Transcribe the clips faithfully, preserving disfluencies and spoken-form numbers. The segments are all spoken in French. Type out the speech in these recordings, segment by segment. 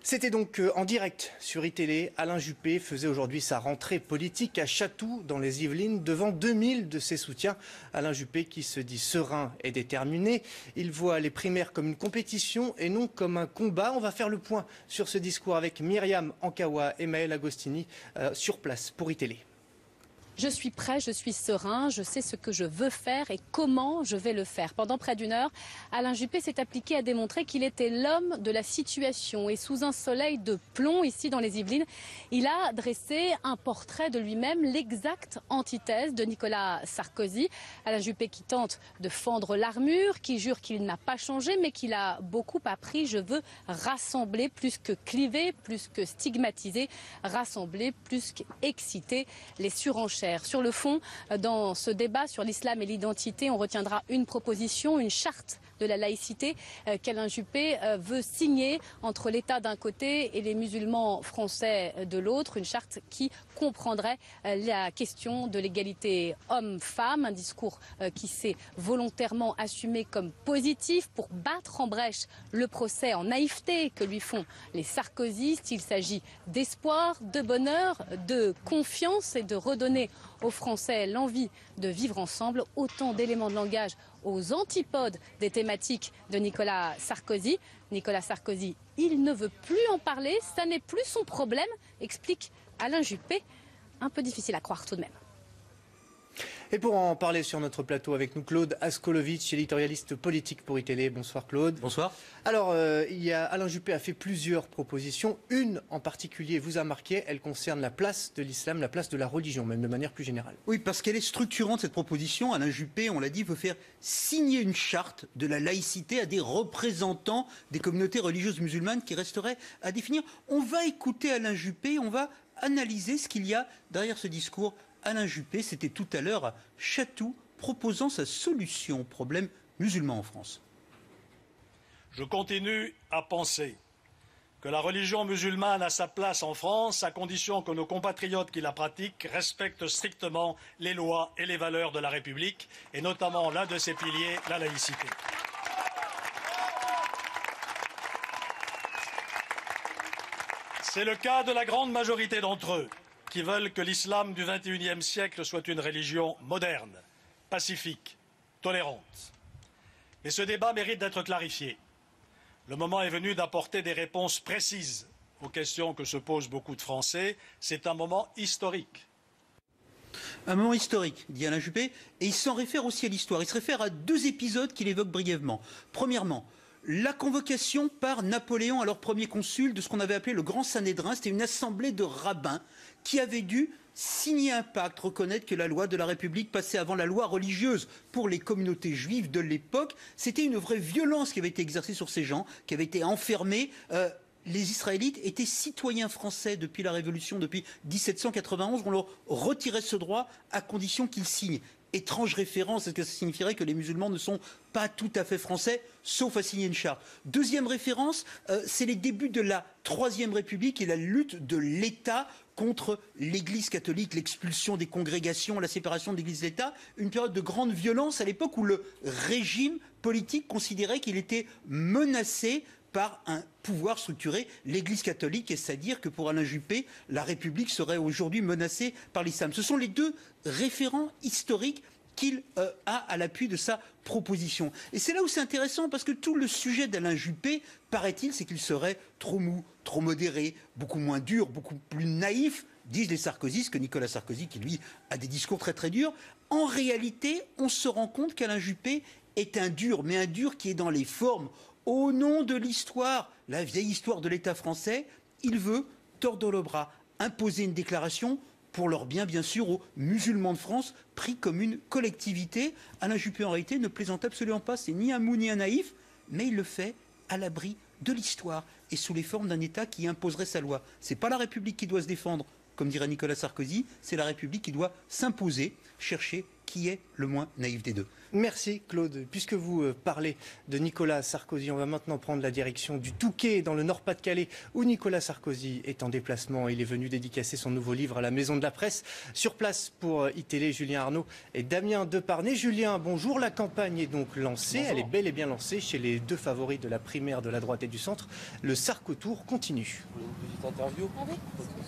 C'était donc en direct sur iTélé. Alain Juppé faisait aujourd'hui sa rentrée politique à Chatou, dans les Yvelines, devant deux mille de ses soutiens. Alain Juppé qui se dit serein et déterminé. Il voit les primaires comme une compétition et non comme un combat. On va faire le point sur ce discours avec Myriam Ankawa et Maël Agostini euh, sur place pour iTélé. Je suis prêt, je suis serein, je sais ce que je veux faire et comment je vais le faire. Pendant près d'une heure, Alain Juppé s'est appliqué à démontrer qu'il était l'homme de la situation. Et sous un soleil de plomb, ici dans les Yvelines, il a dressé un portrait de lui-même, l'exacte antithèse de Nicolas Sarkozy. Alain Juppé qui tente de fendre l'armure, qui jure qu'il n'a pas changé, mais qu'il a beaucoup appris. Je veux rassembler plus que cliver, plus que stigmatiser, rassembler plus qu'exciter les surenchères. Sur le fond, dans ce débat sur l'islam et l'identité, on retiendra une proposition, une charte de la laïcité euh, qu'Alain Juppé euh, veut signer entre l'État d'un côté et les musulmans français de l'autre. Une charte qui comprendrait euh, la question de l'égalité homme-femme. Un discours euh, qui s'est volontairement assumé comme positif pour battre en brèche le procès en naïveté que lui font les sarkozystes. Il s'agit d'espoir, de bonheur, de confiance et de redonner aux Français l'envie de vivre ensemble. Autant d'éléments de langage aux antipodes des thématiques de Nicolas Sarkozy. Nicolas Sarkozy, il ne veut plus en parler, ça n'est plus son problème, explique Alain Juppé. Un peu difficile à croire tout de même. Et pour en parler sur notre plateau avec nous, Claude Askolovitch, éditorialiste politique pour iTélé. Bonsoir Claude. Bonsoir. Alors, euh, il y a, Alain Juppé a fait plusieurs propositions. Une en particulier vous a marqué, elle concerne la place de l'islam, la place de la religion, même de manière plus générale. Oui, parce qu'elle est structurante cette proposition. Alain Juppé, on l'a dit, veut faire signer une charte de la laïcité à des représentants des communautés religieuses musulmanes qui resteraient à définir. On va écouter Alain Juppé, on va analyser ce qu'il y a derrière ce discours. Alain Juppé, c'était tout à l'heure à Chatou, proposant sa solution au problème musulman en France. Je continue à penser que la religion musulmane a sa place en France, à condition que nos compatriotes qui la pratiquent respectent strictement les lois et les valeurs de la République, et notamment l'un de ses piliers, la laïcité. C'est le cas de la grande majorité d'entre eux, qui veulent que l'islam du vingt et unième siècle soit une religion moderne, pacifique, tolérante. Mais ce débat mérite d'être clarifié. Le moment est venu d'apporter des réponses précises aux questions que se posent beaucoup de Français. C'est un moment historique. Un moment historique, dit Alain Juppé, et il s'en réfère aussi à l'histoire. Il se réfère à deux épisodes qu'il évoque brièvement. Premièrement, la convocation par Napoléon, alors premier consul, de ce qu'on avait appelé le Grand Sanhédrin. C'était une assemblée de rabbins qui avait dû signer un pacte, reconnaître que la loi de la République passait avant la loi religieuse pour les communautés juives de l'époque. C'était une vraie violence qui avait été exercée sur ces gens, qui avaient été enfermés. Euh, les Israélites étaient citoyens français depuis la Révolution, depuis mille sept cent quatre-vingt-onze. On leur retirait ce droit à condition qu'ils signent. Étrange référence, est-ce que ça signifierait que les musulmans ne sont pas tout à fait français, sauf à signer une charte. Deuxième référence, euh, c'est les débuts de la Troisième République et la lutte de l'État contre l'Église catholique, l'expulsion des congrégations, la séparation de l'Église et de l'État, une période de grande violence à l'époque où le régime politique considérait qu'il était menacé par un pouvoir structuré, l'Église catholique, et c'est-à-dire que pour Alain Juppé, la République serait aujourd'hui menacée par l'islam. Ce sont les deux référents historiques qu'il euh, a à l'appui de sa proposition. Et c'est là où c'est intéressant, parce que tout le sujet d'Alain Juppé, paraît-il, c'est qu'il serait trop mou, trop modéré, beaucoup moins dur, beaucoup plus naïf, disent les sarkozystes, que Nicolas Sarkozy, qui lui a des discours très très durs. En réalité, on se rend compte qu'Alain Juppé est un dur, mais un dur qui est dans les formes. Au nom de l'histoire, la vieille histoire de l'État français, il veut tordre le bras, imposer une déclaration pour leur bien, bien sûr, aux musulmans de France, pris comme une collectivité. Alain Juppé, en réalité, ne plaisante absolument pas. C'est ni un mou ni un naïf, mais il le fait à l'abri de l'histoire et sous les formes d'un État qui imposerait sa loi. Ce n'est pas la République qui doit se défendre, comme dirait Nicolas Sarkozy, c'est la République qui doit s'imposer, chercher qui est le moins naïf des deux. Merci Claude. Puisque vous parlez de Nicolas Sarkozy, on va maintenant prendre la direction du Touquet dans le Nord-Pas-de-Calais où Nicolas Sarkozy est en déplacement. Il est venu dédicacer son nouveau livre à la Maison de la Presse. Sur place pour iTélé, Julien Arnaud et Damien Deparnay. Julien, bonjour. La campagne est donc lancée. Bonjour. Elle est bel et bien lancée chez les deux favoris de la primaire de la droite et du centre. Le Sarko-Tour continue. Une petite interview. Ah oui.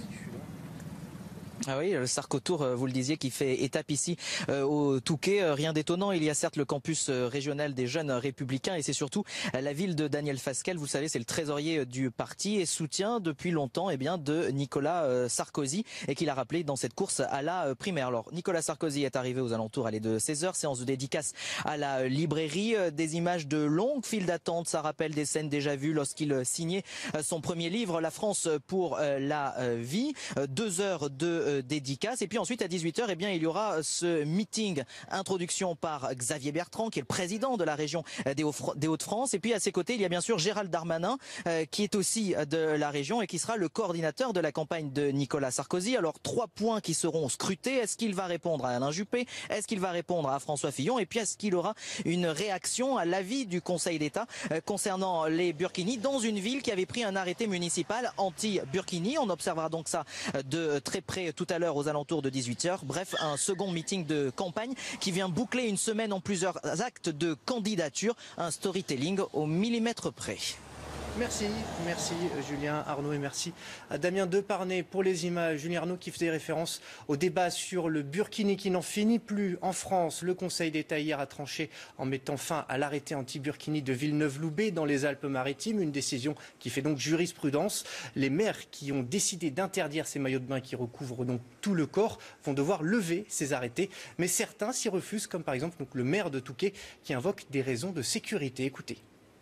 Ah oui, le Sarko-Tour, vous le disiez, qui fait étape ici euh, au Touquet. Rien d'étonnant, il y a certes le campus régional des jeunes républicains et c'est surtout la ville de Daniel Fasquelle. Vous le savez, c'est le trésorier du parti et soutien depuis longtemps eh bien, de Nicolas euh, Sarkozy et qu'il a rappelé dans cette course à la euh, primaire. Alors, Nicolas Sarkozy est arrivé aux alentours allez, de seize heures, séance de dédicace à la euh, librairie. Euh, des images de longues files d'attente, ça rappelle des scènes déjà vues lorsqu'il euh, signait euh, son premier livre, La France pour euh, la euh, vie. Euh, deux heures de euh, dédicace et puis ensuite à dix-huit heures eh bien il y aura ce meeting introduction par Xavier Bertrand qui est le président de la région des Hauts-de-France et puis à ses côtés il y a bien sûr Gérald Darmanin euh, qui est aussi de la région et qui sera le coordinateur de la campagne de Nicolas Sarkozy. Alors trois points qui seront scrutés, est-ce qu'il va répondre à Alain Juppé, est-ce qu'il va répondre à François Fillon et puis est-ce qu'il aura une réaction à l'avis du Conseil d'État euh, concernant les burkinis dans une ville qui avait pris un arrêté municipal anti-burkini. On observera donc ça de très près tout à l'heure aux alentours de dix-huit heures. Bref, un second meeting de campagne qui vient boucler une semaine en plusieurs actes de candidature. Un storytelling au millimètre près. Merci, merci Julien Arnaud et merci à Damien Deparnay pour les images. Julien Arnaud qui faisait référence au débat sur le burkini qui n'en finit plus en France. Le Conseil d'État hier a tranché en mettant fin à l'arrêté anti-burkini de Villeneuve-Loubet dans les Alpes-Maritimes. Une décision qui fait donc jurisprudence. Les maires qui ont décidé d'interdire ces maillots de bain qui recouvrent donc tout le corps vont devoir lever ces arrêtés. Mais certains s'y refusent, comme par exemple donc, le maire de Touquet qui invoque des raisons de sécurité. Écoutez.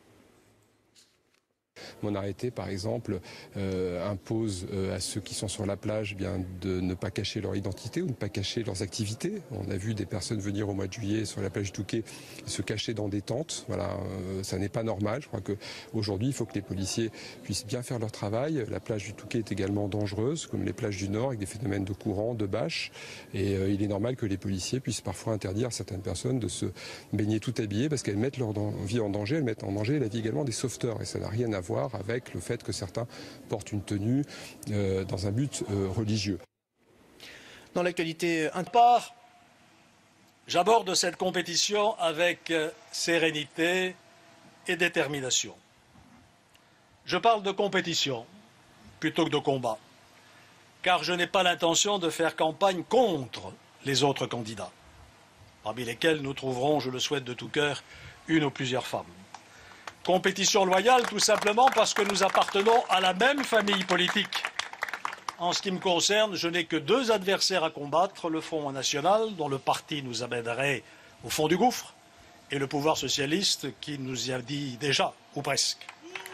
Mon arrêté, par exemple, euh, impose euh, à ceux qui sont sur la plage eh bien, de ne pas cacher leur identité ou ne pas cacher leurs activités. On a vu des personnes venir au mois de juillet sur la plage du Touquet se cacher dans des tentes. Voilà, euh, ça n'est pas normal. Je crois qu'aujourd'hui, il faut que les policiers puissent bien faire leur travail. La plage du Touquet est également dangereuse, comme les plages du Nord, avec des phénomènes de courant, de bâches. Et euh, il est normal que les policiers puissent parfois interdire à certaines personnes de se baigner tout habillées parce qu'elles mettent leur vie en danger, elles mettent en danger la vie également des sauveteurs. Et ça n'a rien à voir avec le fait que certains portent une tenue euh, dans un but euh, religieux. Dans l'actualité, un part, j'aborde cette compétition avec sérénité et détermination. Je parle de compétition plutôt que de combat, car je n'ai pas l'intention de faire campagne contre les autres candidats, parmi lesquels nous trouverons, je le souhaite de tout cœur, une ou plusieurs femmes. Compétition loyale, tout simplement parce que nous appartenons à la même famille politique. En ce qui me concerne, je n'ai que deux adversaires à combattre, le Front National, dont le parti nous amènerait au fond du gouffre, et le pouvoir socialiste qui nous y a dit déjà, ou presque.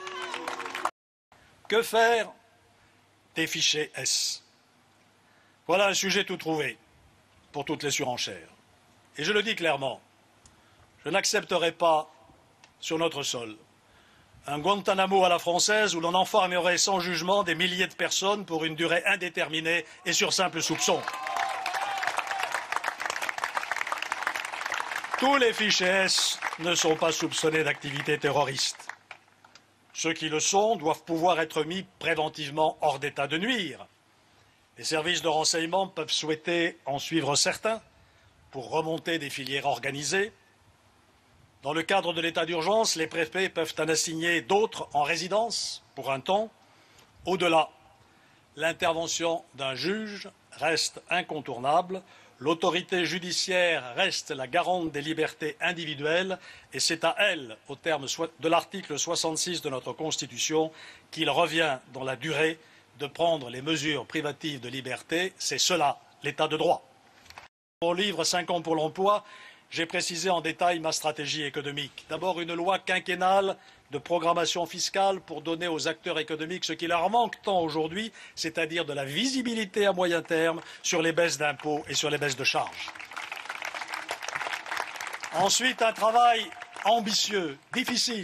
Que faire des fichiers S? Voilà un sujet tout trouvé pour toutes les surenchères. Et je le dis clairement, je n'accepterai pas sur notre sol un Guantanamo à la française où l'on enfermerait sans jugement des milliers de personnes pour une durée indéterminée et sur simple soupçon. Tous les fichiers S ne sont pas soupçonnés d'activité terroriste. Ceux qui le sont doivent pouvoir être mis préventivement hors d'état de nuire. Les services de renseignement peuvent souhaiter en suivre certains pour remonter des filières organisées. Dans le cadre de l'état d'urgence, les préfets peuvent en assigner d'autres en résidence pour un temps. Au-delà, l'intervention d'un juge reste incontournable. L'autorité judiciaire reste la garante des libertés individuelles et c'est à elle, au terme de l'article soixante-six de notre Constitution, qu'il revient dans la durée de prendre les mesures privatives de liberté. C'est cela, l'état de droit. Au livre cinq ans pour l'emploi, j'ai précisé en détail ma stratégie économique. D'abord, une loi quinquennale de programmation fiscale pour donner aux acteurs économiques ce qui leur manque tant aujourd'hui, c'est-à-dire de la visibilité à moyen terme sur les baisses d'impôts et sur les baisses de charges. Ensuite, un travail ambitieux, difficile,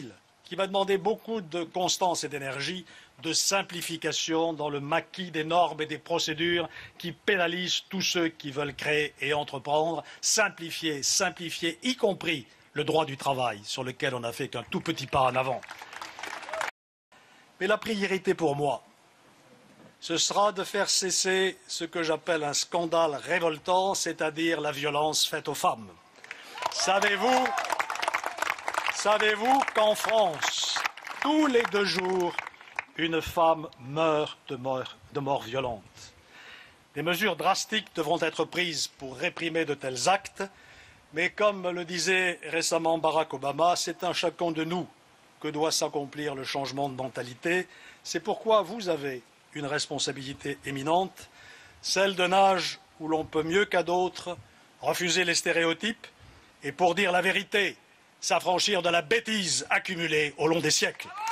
qui va demander beaucoup de constance et d'énergie, de simplification dans le maquis des normes et des procédures qui pénalisent tous ceux qui veulent créer et entreprendre. Simplifier, simplifier, y compris le droit du travail, sur lequel on n'a fait qu'un tout petit pas en avant. Mais la priorité pour moi, ce sera de faire cesser ce que j'appelle un scandale révoltant, c'est-à-dire la violence faite aux femmes. Savez-vous, savez-vous qu'en France, tous les deux jours, une femme meurt de mort, de mort violente? Des mesures drastiques devront être prises pour réprimer de tels actes, mais comme le disait récemment Barack Obama, c'est un chacun de nous que doit s'accomplir le changement de mentalité. C'est pourquoi vous avez une responsabilité éminente, celle d'un âge où l'on peut mieux qu'à d'autres refuser les stéréotypes et, pour dire la vérité, s'affranchir de la bêtise accumulée au long des siècles.